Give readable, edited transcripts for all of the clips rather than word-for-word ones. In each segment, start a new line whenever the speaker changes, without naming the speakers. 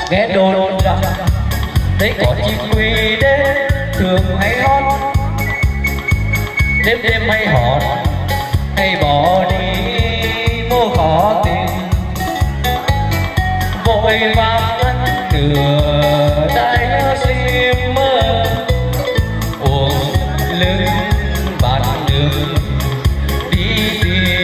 nghe đồn rằng đây có chim quỳ đến thường hay hót, đêm đêm hay hót hay bỏ đi vô khó tìm, vội vàng ngăn nửa đáy sim mơ uống lưng bàn đường đi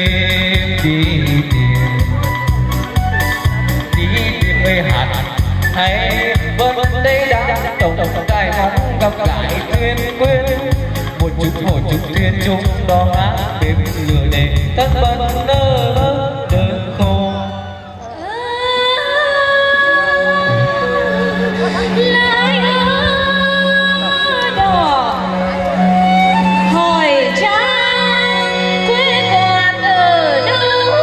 tìm người hạt hay vẫn đây đang tổng cài ngóng gặp lại thuyền quên một chút thuyền chung đó hát đêm lửa đèn thân bận nơ đơn khô
lại đỏ hỏi cha quê quán ở đâu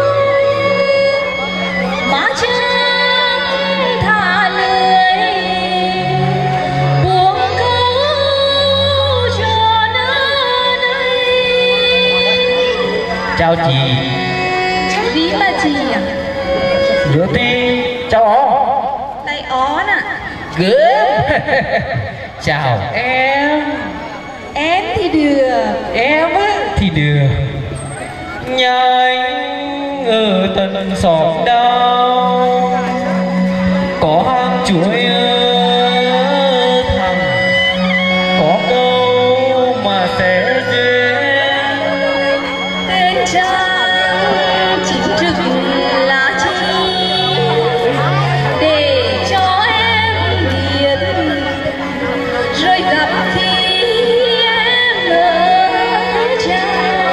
má trắng thả lưới buông câu cho nơi
chào chị
gì mà chị à
rửa ti chào ó
tay ó nè
gớm chào
em thì được
em á thì được nhà anh ở tận xóm đâu có hang chuối thằng có câu mà sẽ duyên
tên cha chỉ trực là chi để cho em biết rồi gặp khi em ở cha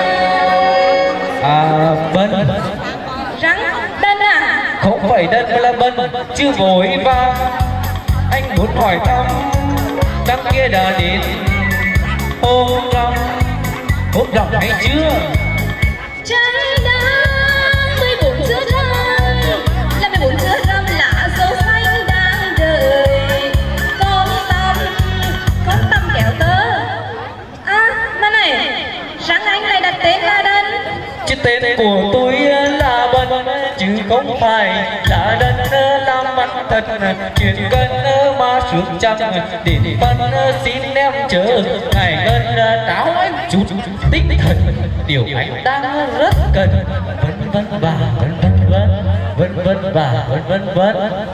Bân
rắn đân à
không phải Đân mà là Bân chứ vội vàng anh muốn hỏi thăm đằng kia đã đến hôm rằm hay chưa
trái đang 14 giữa rằm là 14 giữa rằm lá dâu xanh đang đợi con tâm kéo tớ mà này rắn anh lại đặt tên là Đân
chứ tên của tôi là Bân chứ không phải là Đân làm mặt thật chuyện cân mà xuống trăng để Bân xin em chờ ngày ngân tráo anh chút tinh thần điều anh đang rất cần vân và vân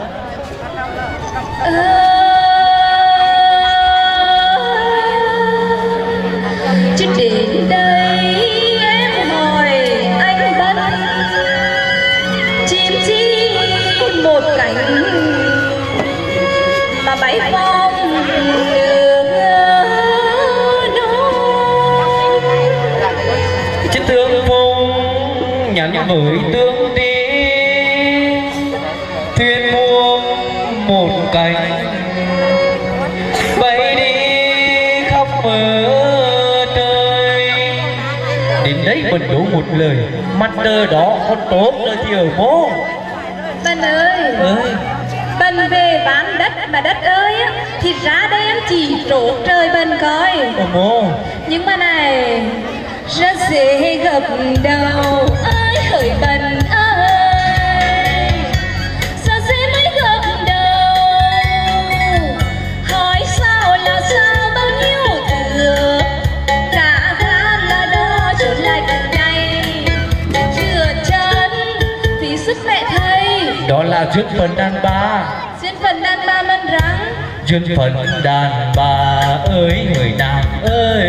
chứ đến đây em hỏi anh Bân chim chi một cánh mà bay phong
chứ tương phùng nhắn với tương đi thuyền muông một cánh bay đi khắp mơ trời đến đấy mình đủ một lời mắt đơ đó con tốt rồi thì ở mô
Bân ơi Bân về bán đất mà đất ơi thì ra đây em chỉ trổ trời Bân coi
mô
nhưng mà này rất dễ gặp đầu ơi hỡi Bân ơi sao dễ mới gặp đầu hỏi sao là sao bao nhiêu từ cả gan là đó trở lại gần đây chưa chân vì sức mẹ thầy
đó là duyên phận đàn bà
duyên phận đàn bà mân rắn
duyên phận đàn bà ơi người nàng ơi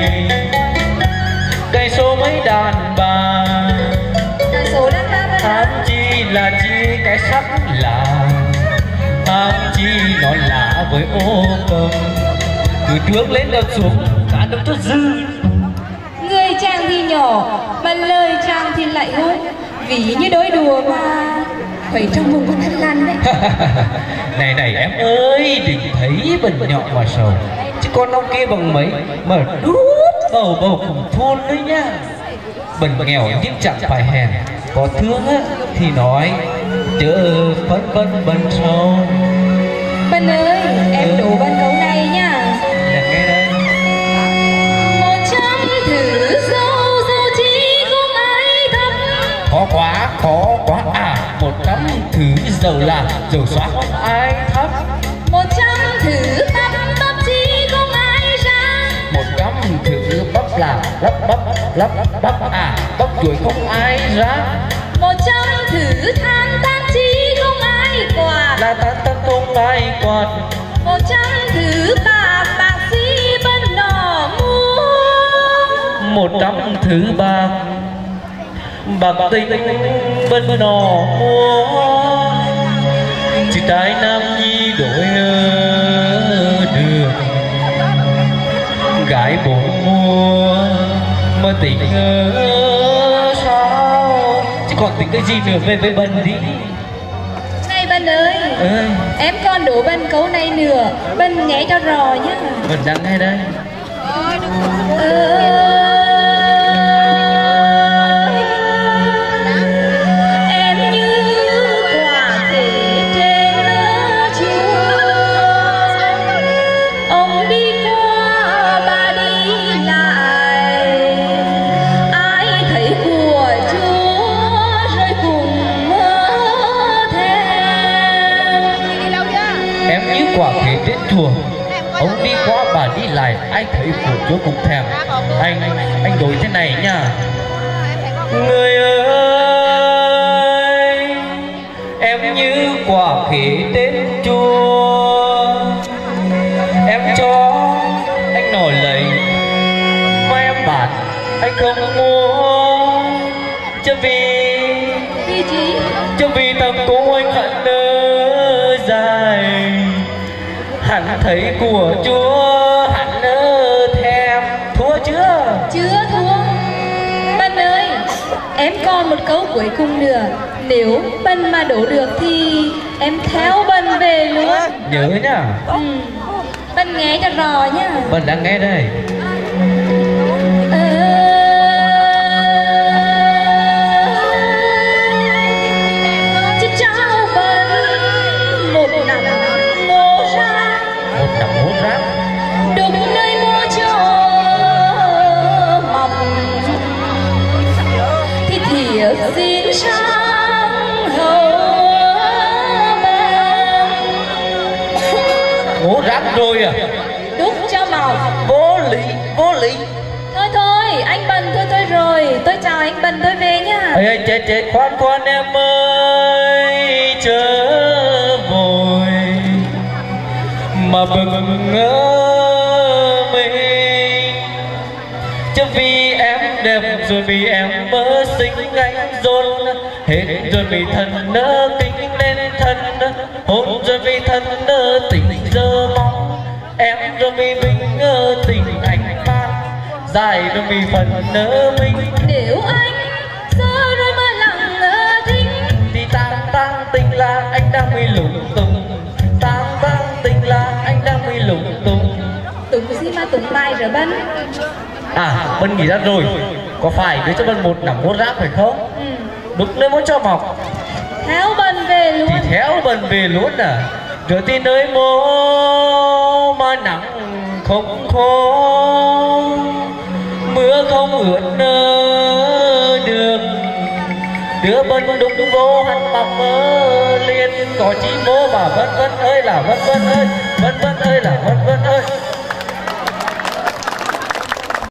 cây số mấy đàn bà
số đàn bà
tham chi là chi cái sắc là tham chi nó lạ với ô cầm cứ trước lên đập xuống cả đập cho dư
người chàng thì nhỏ mà lời chàng thì lại hung ví như đối đùa mà phải trong vùng con thân lăn đấy
này em ơi đừng thấy bần nhọ mà sầu chứ con ông kia bằng mấy mà đút bầu cùng thôn đấy nhá bần nghèo nhưng chẳng phải hèn có thương á thì nói chớ phân bần sầu
Bân ơi em đổ Bân câu này nha
nghe đây
một trăm thử dâu chỉ không ai thấm
khó quá 100 thử thử dầu là dầu xóa không ai thấp,
100 thử bắp bắp chí không ai ra,
100 thử bắp là lắp bắp à bắp chuối không ai ra,
100 thử than tan chí không ai quạt,
là tan không ai quạt,
100 thử bạc bạc sĩ bên nọ mua,
100 thử bạc tinh bên nọ mua, chỉ trái nam nhi đổi đường gái bố mua mà tình sao chứ còn tình cái gì nữa về bần đi.
Này Bân ơi, em còn đố Bân câu này nữa, Bân nghe cho rõ nhá.
Bần đang nghe đây.
Em như quả thể trên chúa, ông đi qua bà đi lại, ai thấy của chúa rồi cùng
Em như quả thể trên chùa, ông đi qua bà đi lại, ai thấy của chúa cũng thèm. Anh đổi thế này nha. Người ơi, em như quả khế trên chùa, em cho anh nổi lấy mà em bán anh không mua, chứ vì thằng cô anh hận dài, hẳn thấy của chúa hẳn thèm. Thua chưa?
Chưa thua. Bân ơi, em còn một câu cuối cùng nữa, nếu Bân mà đổ được thì em theo Bân về luôn.
Nhớ nhá.
Bân nghe cho rõ nhá.
Bân đang nghe đây.
Cháu Bân một nắm mô ra, đúng nơi mô cho mọc thì thiệt xin sang hầu bàn.
Ngố rác rồi à?
Đúc cho mọc.
Vô lý.
Thôi anh Bân thôi rồi, tôi chào anh Bân, tôi về nhá.
Ê chết khoan em ơi, chớ vội mà bừng ngỡ mình, chứ vì em đẹp rồi vì em mơ xinh anh dồn hết rồi vì thân nỡ kính lên thân hôn rồi vì thân nỡ tình giờ mong em rồi vì mình tình anh ban dài rồi vì phần nỡ mình.
Nếu anh giờ rồi mà lặng thinh
thì tang tình là anh đang bị lung tung, tang tình là anh đang bị lung tung.
Tùng gì mà tùng bài rồi Bân?
À, Bân nghĩ ra rồi, có phải đưa cho Bân một nắm mốt rap phải không? Đúng nơi muốn cho mọc.
Theo Bân về luôn.
Thì theo Bân về luôn à? Rồi tin nơi mô mà nắng không khô, mưa không ướt đường, đưa Bân đúng vô hắn mọc liền có chi mô mà vân ơi là vân ơi là vân ơi.